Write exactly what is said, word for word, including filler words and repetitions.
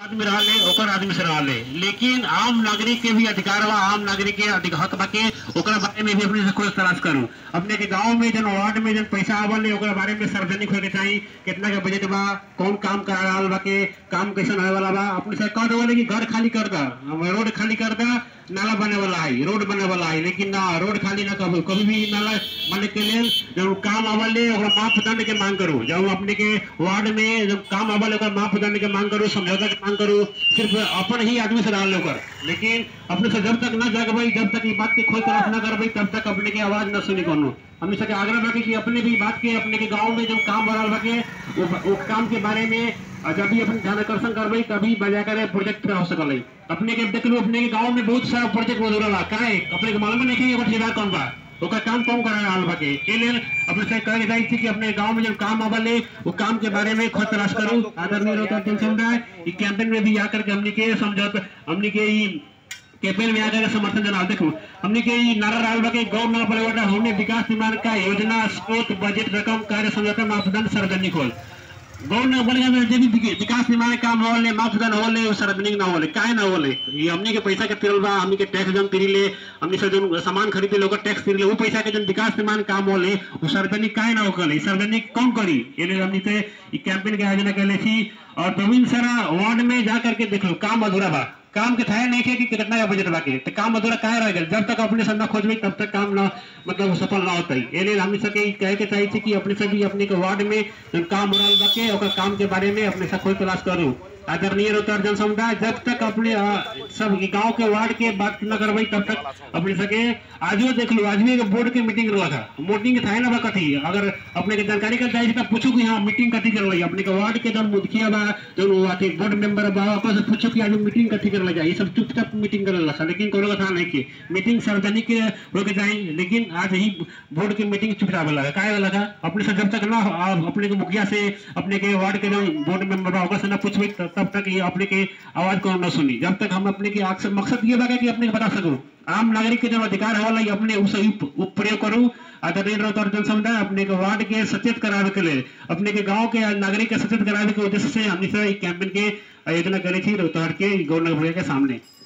आदमी रहा ले ओकर आदमी से रहा ले, लेकिन आम नागरिक के भी अधिकार बा, आम नागरिक के अधिक हक बा के ओकर बारे में भी अपने से खोज तलाश करूं। अपने के गांव में जन वार्ड में जन पैसा आवल ले ओकर बारे में सार्वजनिक होके चाहिए, कितना का बजट बा, कौन काम करा रहा बा के काम कैसे आने वाला बा। अपने से कह देवले कि घर खाली कर दा, रोड खाली कर दा, नाला बने वाला है, रोड बने वाला है, लेकिन ना रोड खाली ना कभी कभी भी नाला बने के लिए जब काम आवल ले ओकर मापदंड के मांग करो। जब अपने के वार्ड में जब काम आवल ओकर मापदंड के मांग करो, समझौता के मांग करो, सिर्फ अपन ही आदमी से डाल ओकर। लेकिन अपने से जब तक न जगबई, जब तक ये बात के खोज तलाश न करबई, तब तक अपने के आवाज न सुनी कोनो। हमने सके आग्रह बाकी कि अपने भी बात के अपने के गांव में जब काम बढ़ल बाके वो, वो काम के बारे में जब भी अपन ध्यान आकर्षण करबई तभी बजा करे प्रोजेक्ट हो सकल। अपने के देख लो अपने के गांव में बहुत सारा प्रोजेक्ट मौजूद बा, काहे अपने के मालूम नहीं कि ठेकेदार कौन बा, ओकर काम कौन करा रहा बा के के लेल अपने से कहे जाई थी कि अपने गांव में जब काम आवले वो काम के बारे में खोज तलाश करूं। आदरणीय रोहतास जन समुदाय ई कैंपेन में भी आकर के हमने के समझौता हमने के ई कैंपेन में आकर समर्थन जना देखो हमने के ई नारा राल बा के गौ न परिवर्तन हमने विकास निर्माण का योजना स्रोत बजट रकम कार्य समझौता मापदंड सार्वजनिक होल। गौ न बोले में जे भी विकास निर्माण काम होले मापदंड होले वो सार्वजनिक ना होले, काहे ना होले। ये हमने के पैसा के तिरल बा, हमने के टैक्स जन तिरिले, हमने से जन सामान खरीदे लोग टैक्स तिरिले, वो पैसा के जन विकास निर्माण काम होले वो सार्वजनिक काहे ना होले, सार्वजनिक कौन करी। ये लिए हमने से ई कैंपेन के आयोजन कैले थी। और विभिन्न सारा वार्ड में जा करके देख लो काम अधूरा बा, काम के थाया नहीं कि कितना का बजट बाकी तो काम अधूरा काहे रह गया। जब तक अपने से न खोजबे तब तक काम ना मतलब सफल ना होता है। ये लिए हमने सके कहे के चाहिए कि अपने से भी अपने के वार्ड में जब काम हो रहा बाकी ओकर काम के बारे में अपने से खोज तलाश करूं। आदरणीय रोहतास जन समुदाय जब तक अपने सब गांव के वार्ड के बात न करबई तब तक अपने सके आजो देख लो आज भी बोर्ड के मीटिंग रहा मीटिंग था ना बा कथी अगर अपने के जानकारी कर जाए तो पूछो कि हाँ मीटिंग कथी कर रही अपने के वार्ड के जब मुखिया बा जो अथी बोर्ड मेंबर बा ओकर से पूछो कि आज मीटिंग कथी कर लगा। ये सब चुपचाप मीटिंग कर ला, लेकिन कोनो कथा नहीं की मीटिंग सार्वजनिक होके जाए। लेकिन आज ही बोर्ड की मीटिंग चुपचाप लगा काहे लगा अपने से जब तक ना अपने के मुखिया से अपने के वार्ड के जो बोर्ड मेंबर बा ओकर से ना पूछबे तब तक ये अपने के आवाज को न सुनी। जब तक हम अपने के मकसद ये बा कि अपने के बता सकूं आम नागरिक के जो अधिकार है अपने उसे प्रयोग करूं। आदरणीय रोहतास जन समुदाय अपने के वार्ड के सचेत करावे के लिए अपने के गांव के नागरिक के सचेत करावे के उद्देश्य से हमने कैंपेन के आयोजना करी थी रोहतास के गवर्नर भैया के सामने।